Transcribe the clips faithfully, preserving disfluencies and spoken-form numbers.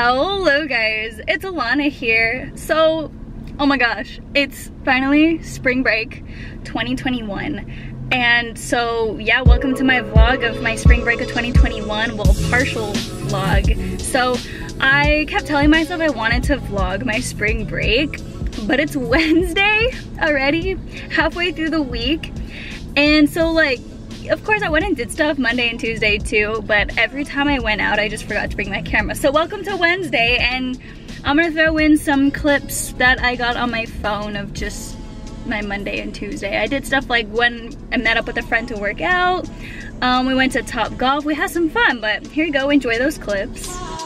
Hello guys, it's Alana here. So, oh my gosh, it's finally spring break twenty twenty-one. And so, yeah, welcome to my vlog of my spring break of twenty twenty-one, well, partial vlog. So, I kept telling myself I wanted to vlog my spring break, but it's Wednesday already, halfway through the week. And so, like, of course I went and did stuff Monday and Tuesday too, but every time I went out I just forgot to bring my camera. So welcome to Wednesday, and I'm gonna throw in some clips that I got on my phone of just my Monday and Tuesday. I did stuff like when I met up with a friend to work out, um, we went to Top Golf, we had some fun, but here you go, enjoy those clips.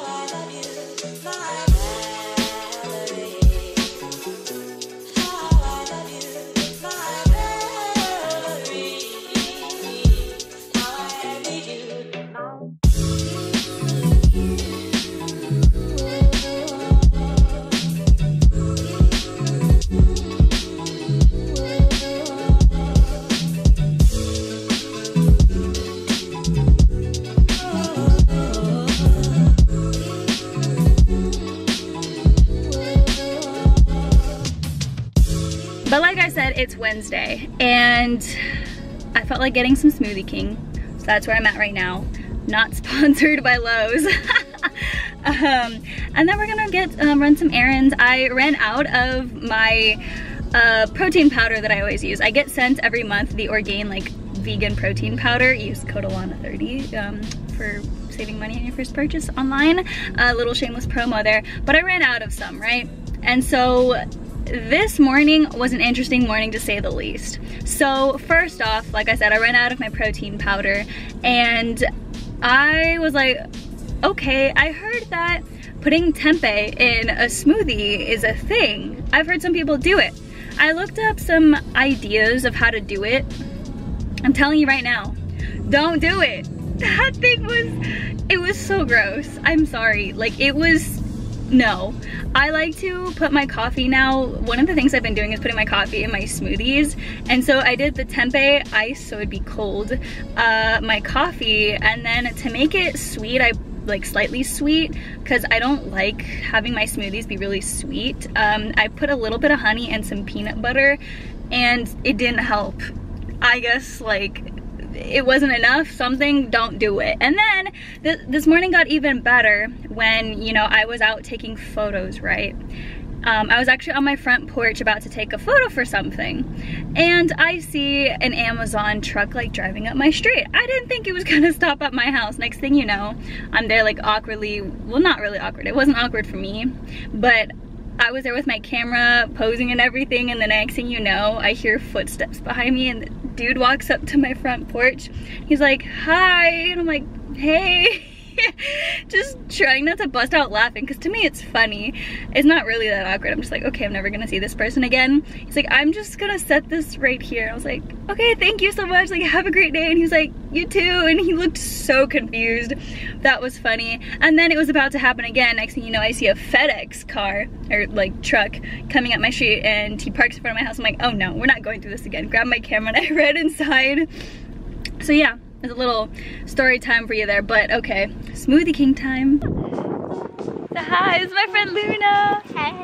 But like I said, it's Wednesday, and I felt like getting some Smoothie King, so that's where I'm at right now. Not sponsored by Lowe's. um, and then we're gonna get um, run some errands. I ran out of my uh, protein powder that I always use. I get sent every month the Orgain like vegan protein powder. Use code Alana thirty um, for saving money on your first purchase online. A little shameless promo there. But I ran out of some, right? And so this morning was an interesting morning to say the least. So first off, like I said, I ran out of my protein powder, and I was like, okay, I heard that putting tempeh in a smoothie is a thing. I've heard some people do it. I looked up some ideas of how to do it. I'm telling you right now, don't do it. That thing was, it was so gross. I'm sorry, like it was, no. I like to put my coffee now, one of the things I've been doing is putting my coffee in my smoothies, and so I did the tempeh ice so it'd be cold, uh, my coffee, and then to make it sweet, I like slightly sweet, because I don't like having my smoothies be really sweet. Um, I put a little bit of honey and some peanut butter, and it didn't help. I guess like it wasn't enough, something, don't do it. And then th this morning got even better when, you know, I was out taking photos, right? Um, I was actually on my front porch about to take a photo for something, and I see an Amazon truck like driving up my street. I didn't think it was gonna stop at my house. Next thing you know, I'm there like awkwardly, well, not really awkward, it wasn't awkward for me, but I was there with my camera posing and everything, and the next thing you know, I hear footsteps behind me, and the dude walks up to my front porch. He's like, hi, and I'm like, hey. Just trying not to bust out laughing, because to me it's funny. It's not really that awkward. I'm just like, okay, I'm never gonna see this person again. He's like, I'm just gonna set this right here. I was like, okay, thank you so much, like have a great day. And he's like, you too. And he looked so confused. That was funny. And then it was about to happen again. Next thing you know, I see a FedEx car or like truck coming up my street, and he parks in front of my house. I'm like, oh no, we're not going through this again. Grab my camera and I ran inside. So yeah, there's a little story time for you there, but okay, Smoothie King time. So hi, it's my friend Luna.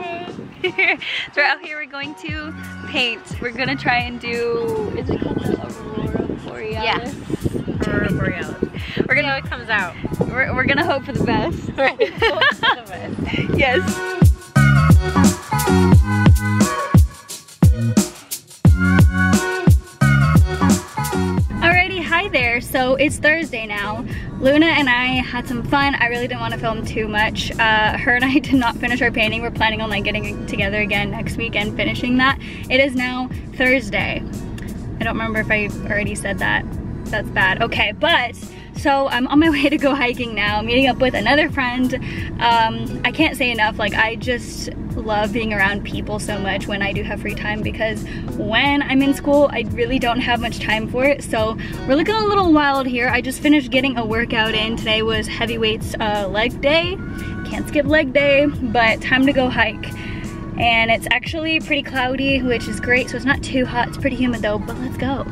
Hey. So we're out here, we're going to paint. We're gonna try and do, is it called the Aurora Borealis? Yeah. Aurora Borealis. We're gonna, see how it comes out. We're, we're gonna hope for the best. Right. Hope for the best. Yes. Hi there, so it's Thursday now. Luna and I had some fun. I really didn't want to film too much. Uh, her and I did not finish our painting. We're planning on like getting together again next week and finishing that. It is now Thursday. I don't remember if I already said that. That's bad. Okay, but so I'm on my way to go hiking now, meeting up with another friend. Um, I can't say enough, like I just love being around people so much when I do have free time, because when I'm in school, I really don't have much time for it. So we're looking a little wild here. I just finished getting a workout in. Today was heavyweights uh, leg day. Can't skip leg day, but time to go hike. And it's actually pretty cloudy, which is great, so it's not too hot. It's pretty humid though, but let's go.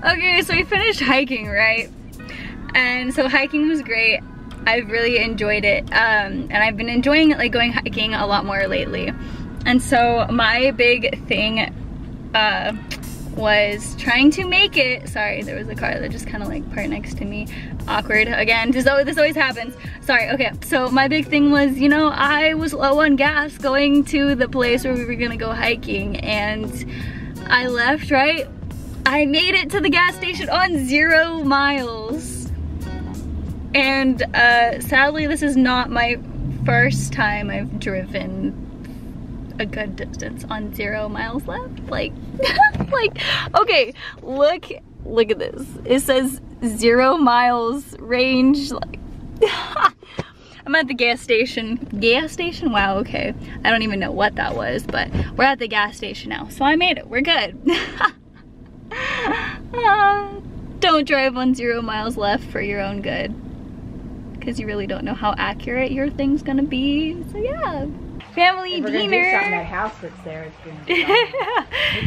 Okay, so we finished hiking, right? And so hiking was great. I've really enjoyed it. Um, and I've been enjoying like going hiking a lot more lately. And so my big thing uh, was trying to make it. Sorry, there was a car that just kind of like parked next to me. Awkward again. This always, this always happens. Sorry. Okay. So my big thing was, you know, I was low on gas going to the place where we were gonna go hiking, and I left. Right. I made it to the gas station on zero miles. And uh, sadly, this is not my first time I've driven a good distance on zero miles left. Like, like, okay, look, look at this. It says zero miles range. Like, I'm at the gas station. Gas station? Wow, okay. I don't even know what that was, but we're at the gas station now. So I made it, we're good. uh, don't drive on zero miles left for your own good, because you really don't know how accurate your thing's gonna be. So yeah. Family if we're dinner. Gonna do something, that house that's there is gonna be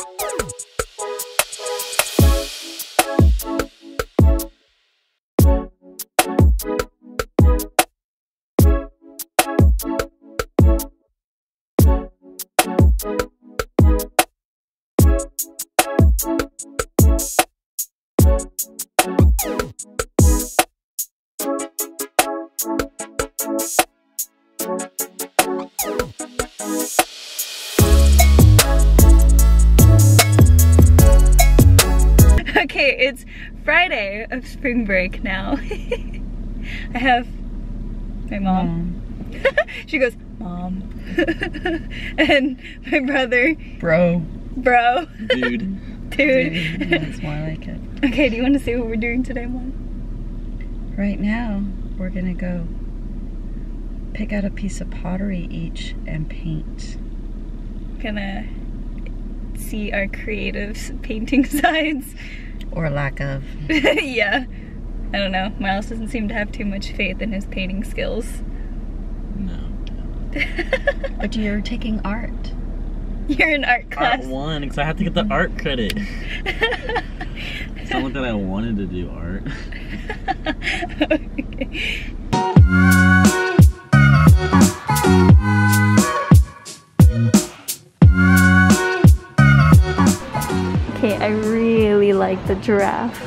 Okay, it's Friday of spring break now. I have my mom. She goes, Mom. And my brother. Bro. Bro. Dude. Dude. Dude. That's more like it. Okay, do you want to say what we're doing today, Mom? Right now, we're gonna go pick out a piece of pottery each and paint. Gonna see our creative painting sides. Or lack of. Yeah. I don't know. Miles doesn't seem to have too much faith in his painting skills. No. But you're taking art. You're in art class. Art one, because I have to get the art credit. It's not like that I wanted to do art. Okay. Okay, I really like the giraffe.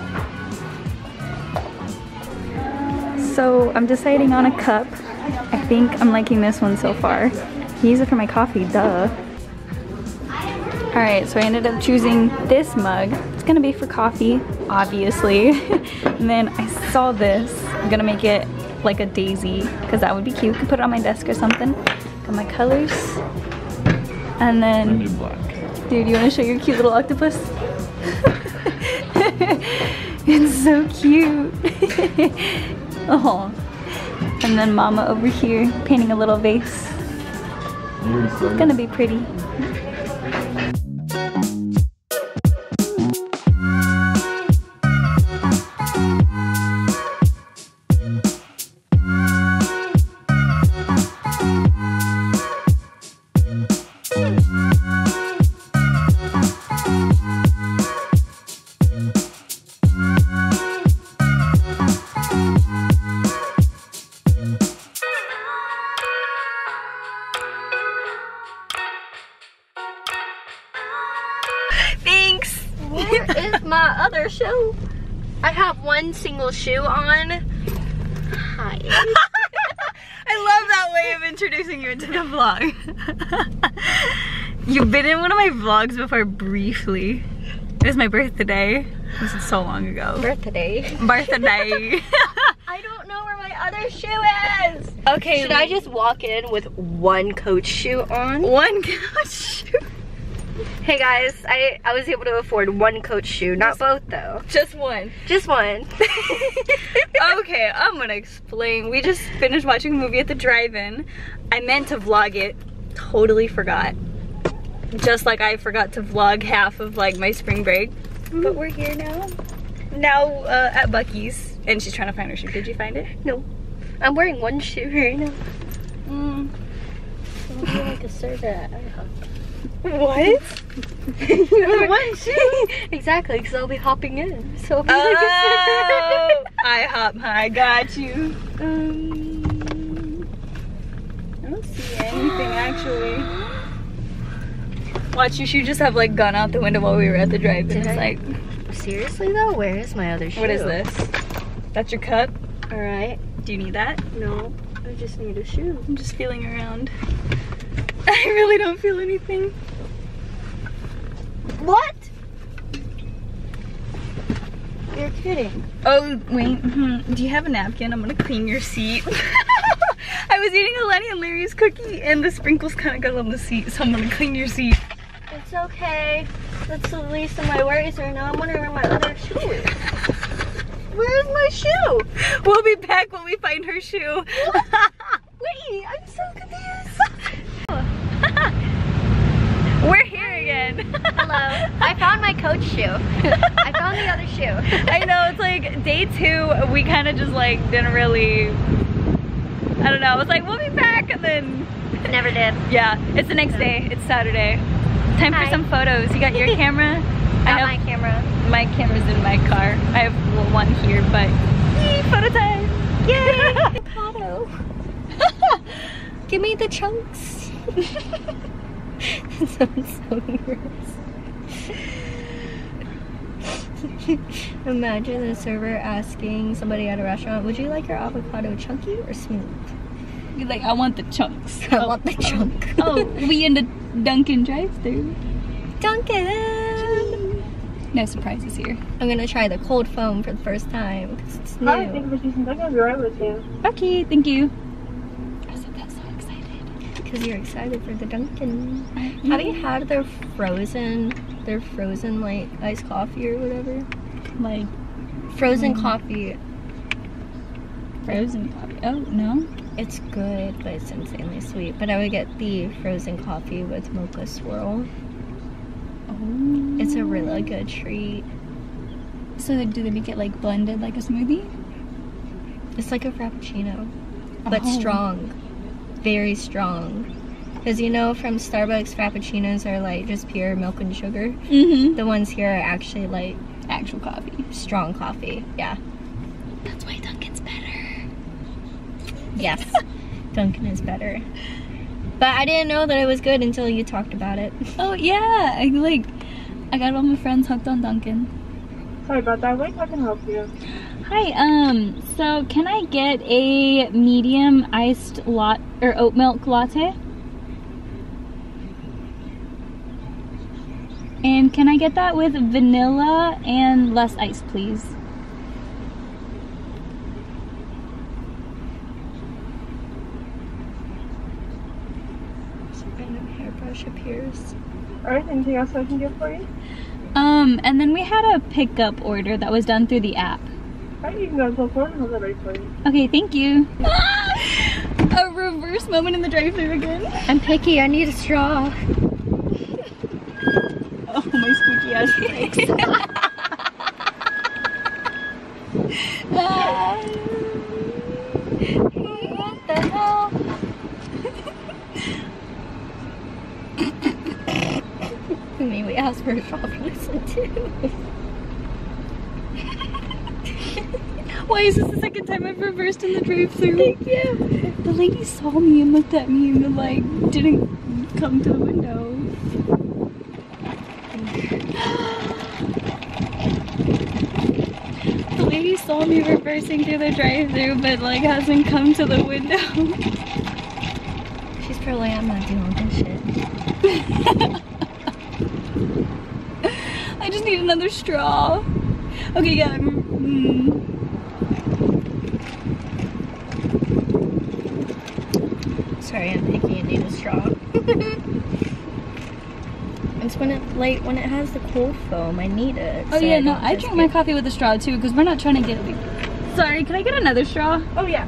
So I'm deciding on a cup. I think I'm liking this one so far. I use it for my coffee, duh. Alright, so I ended up choosing this mug. It's gonna be for coffee, obviously. And then I saw this. I'm gonna make it like a daisy, because that would be cute. Could put it on my desk or something. Got my colors. And then... I'm gonna do black. Dude, you wanna show your cute little octopus? It's so cute. Oh. And then Mama over here painting a little vase. It's gonna be pretty. Thanks. Where is my other shoe? I have one single shoe on. Hi. I love that way of introducing you into the vlog. You've been in one of my vlogs before briefly. It was my birthday. This is so long ago. Birthday. Birthday. I don't know where my other shoe is. Okay. Should I just walk in with one Coach shoe on? One Coach shoe? Hey guys, I, I was able to afford one Coach shoe, not both though. Just one. Just one. Okay, I'm gonna explain. We just finished watching a movie at the drive-in. I meant to vlog it, totally forgot. Just like I forgot to vlog half of like my spring break. But we're here now. Now uh, at Buc-ee's. And she's trying to find her shoe. Did you find it? No. I'm wearing one shoe right now. Mm. I'll be like a server at IHOP. What? One shoe. Exactly, because I'll be hopping in. So I'll be like a Oh, I hop high. Got you. Um, I don't see anything actually. Watch, you should just have like gone out the window while we were at the drive-in. Did It's I? like, Seriously though, where is my other shoe? what is this? That's your cup? All right. Do you need that? No, I just need a shoe. I'm just feeling around. I really don't feel anything. What? You're kidding. Oh, wait. Mhm. Do you have a napkin? I'm gonna clean your seat. I was eating a Lenny and Larry's cookie and the sprinkles kind of got on the seat, so I'm gonna clean your seat. It's okay. That's the least of my worries right now. I'm wondering where my other shoe is. Where's my shoe? We'll be back when we find her shoe. Wait, I'm so confused. We're here again. Hello. I found my coach shoe. I found the other shoe. I know, it's like day two, we kind of just like didn't really, I don't know, I was like, we'll be back, and then, Never did. yeah, it's the next day, it's Saturday. Time Hi. for some photos. You got your camera? Got I have my camera. my camera's in my car. I have one here, but yay, photo time. Yay! Avocado. Give me the chunks. That sounds so gross. Imagine the server asking somebody at a restaurant, would you like your avocado chunky or smooth? Be like, I want the chunks. I want the chunk. Oh, we in the Dunkin' drive-thru. Dunkin'! No surprises here. I'm gonna try the cold foam for the first time because it's new. Hi, thank you for choosing Dunkin'. I'll be right with you. Okay, thank you. I said that so excited. Because you're excited for the Dunkin'. Have you had their frozen, their frozen like iced coffee or whatever? Like Frozen Mm. coffee. frozen coffee. Oh, no? It's good, but it's insanely sweet. But I would get the frozen coffee with mocha swirl. Oh. It's a really good treat. So do they make it like blended like a smoothie? It's like a frappuccino, but Oh. strong. Very strong. Because you know from Starbucks, frappuccinos are like just pure milk and sugar. Mm-hmm. The ones here are actually like Actual coffee. strong coffee. Yeah. That's why Dunkin's better. Yes. Dunkin' is better. But I didn't know that it was good until you talked about it. Oh yeah, I like, I got all my friends hooked on Dunkin'. Sorry about that. Wait, I can help you. Hi, um, so can I get a medium iced lot or oat milk latte? And can I get that with vanilla and less ice, please? Some random hairbrush appears. Alright, anything else I can get for you? Um, and then we had a pickup order that was done through the app. Alright, you can go to the floor and hold that ready for you. Okay, thank you. A reverse moment in the drive-thru again. I'm picky, I need a straw. Oh, my squeaky ass legs. What the hell? I mean, we asked for a straw for this one too. Why is this the second time I've reversed in the drive-thru? Thank you. The lady saw me and looked at me and like didn't come to the window. The lady saw me reversing through the drive-thru but like hasn't come to the window. She's probably, I'm not dealing with this shit. I just need another straw. Okay, yeah. Mm. Sorry, I'm picky and need a straw. It's when it like when it has the cold foam, I need it. Oh so yeah, no, don't I just drink my get- coffee with a straw too because we're not trying to get like... Sorry, can I get another straw? Oh, yeah.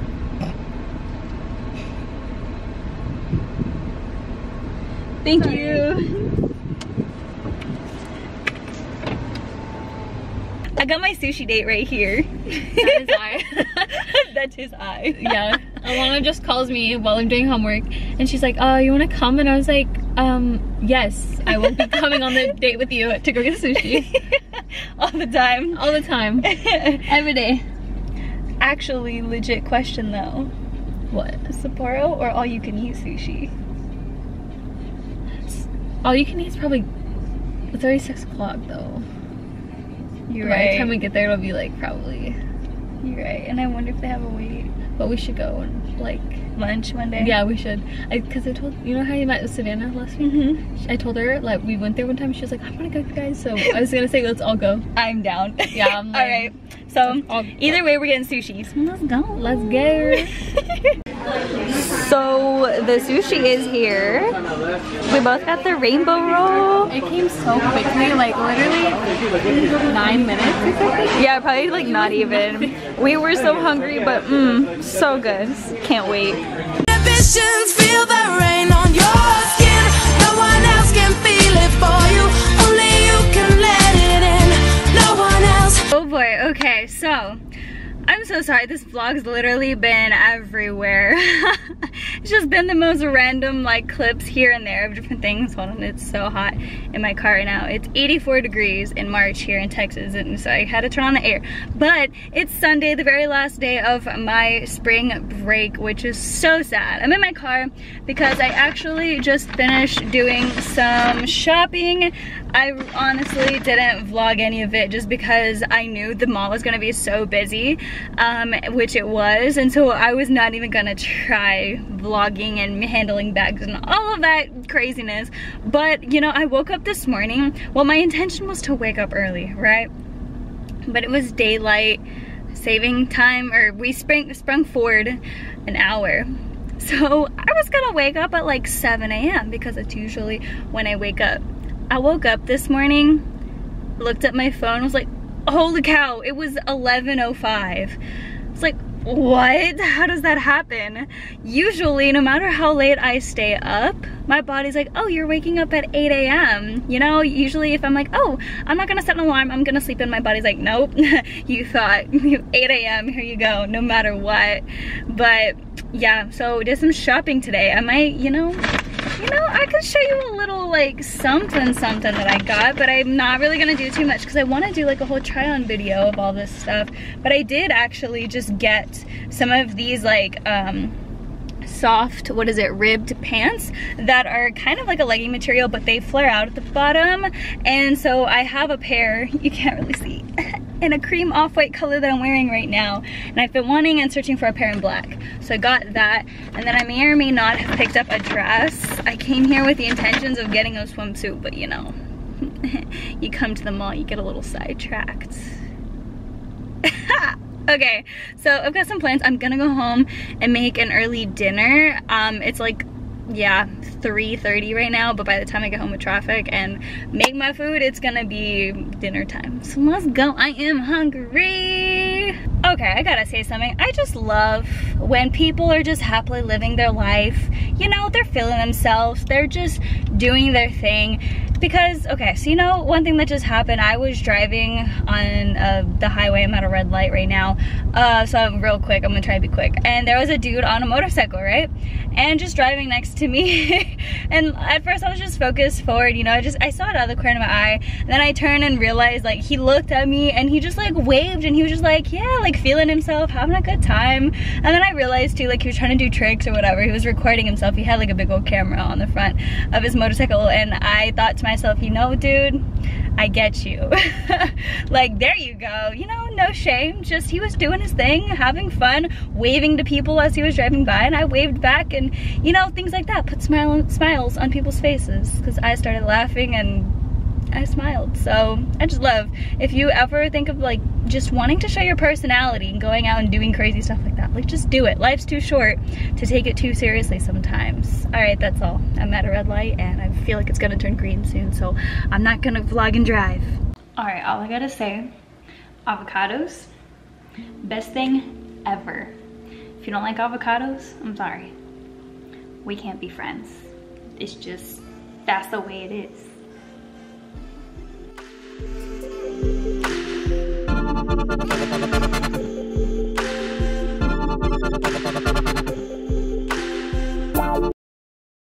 Thank Sorry. you. I got my sushi date right here. That is I. That's his eye. Yeah. Alana just calls me while I'm doing homework and she's like, oh, you wanna come? And I was like, Um, yes, I will be coming on the date with you to go get sushi. All the time. All the time. Every day. Actually, legit question though. What? Sapporo or all you can eat sushi? All you can eat is probably, it's already six o'clock though. You're By right. the time we get there, it'll be like probably, You're right. And I wonder if they have a wait. but we should go and like, Lunch one day? yeah, we should. I, cause I told, you know how you met with Savannah last week? Mm-hmm. I told her, like, we went there one time, she was like, I wanna go with you guys, so I was gonna say, let's all go. I'm down. Yeah, I'm like, Alright. So, I'll- either way, we're getting sushi. So let's go. Let's go. So, the sushi is here. We both got the rainbow roll. It came so quickly, like literally nine minutes or something. Yeah, probably like not even. We were so hungry, but mmm, so good. Can't wait. Ambitions, feel the rain on your skin. No one else can feel it for you. Only you can let it in. No one else. Oh boy, okay, so I'm so sorry, this vlog's literally been everywhere. It's just been the most random like clips here and there of different things. Hold on, it's so hot in my car right now. It's eighty-four degrees in March here in Texas, and so I had to turn on the air. But it's Sunday, the very last day of my spring break, which is so sad. I'm in my car because I actually just finished doing some shopping. I honestly didn't vlog any of it just because I knew the mall was gonna be so busy, um, which it was, and so I was not even gonna try vlogging and handling bags and all of that craziness. But, you know, I woke up this morning, well, my intention was to wake up early, right? But it was daylight saving time, or we sprang, sprung forward an hour. So I was gonna wake up at like seven A M because it's usually when I wake up. I woke up this morning, looked at my phone, was like, holy cow, it was eleven oh five. It's like, what? How does that happen? Usually, no matter how late I stay up, my body's like, oh, you're waking up at eight A M You know, usually if I'm like, oh, I'm not gonna set an alarm, I'm gonna sleep in, my body's like, nope, you thought, eight A M, here you go, no matter what. But yeah, so did some shopping today. I might, you know, you know, I could show you a little like something something that I got, but I'm not really gonna do too much because I want to do like a whole try on video of all this stuff. But I did actually just get some of these like um soft, what is it, ribbed pants that are kind of like a legging material, but they flare out at the bottom. And so I have a pair, you can't really see, in a cream off-white color that I'm wearing right now, and I've been wanting and searching for a pair in black, so I got that. And then I may or may not have picked up a dress. I came here with the intentions of getting a swimsuit, but you know, you come to the mall, you get a little sidetracked. Okay, so I've got some plans. I'm gonna go home and make an early dinner. Um, it's like, yeah, three thirty right now, but by the time I get home with traffic and make my food, it's gonna be dinner time. So let's go, I am hungry. Okay, I gotta say something. I just love when people are just happily living their life. You know, they're feeling themselves, they're just doing their thing. Because, okay, so you know, one thing that just happened, I was driving on uh, the highway. I'm at a red light right now, uh, so I'm real quick, I'm gonna try to be quick. And there was a dude on a motorcycle, right? And just driving next to me. And at first I was just focused forward, you know, I just, I saw it out of the corner of my eye. And then I turned and realized, like, he looked at me and he just like waved, and he was just like, yeah, like feeling himself, having a good time. And then I realized too, like, he was trying to do tricks or whatever. He was recording himself. He had like a big old camera on the front of his motorcycle, and I thought to myself, you know, dude, I get you. Like, there you go, you know, no shame. Just, he was doing his thing, having fun, waving to people as he was driving by, and I waved back, and you know, things like that put smile smiles on people's faces, because I started laughing and I smiled. So I just love, if you ever think of like just wanting to show your personality and going out and doing crazy stuff like that, like, just do it. Life's too short to take it too seriously sometimes. All right, that's all. I'm at a red light and I feel like it's gonna turn green soon, so I'm not gonna vlog and drive. All right, all I gotta say, avocados, best thing ever. If you don't like avocados, I'm sorry, we can't be friends. It's just, that's the way it is. Thank you.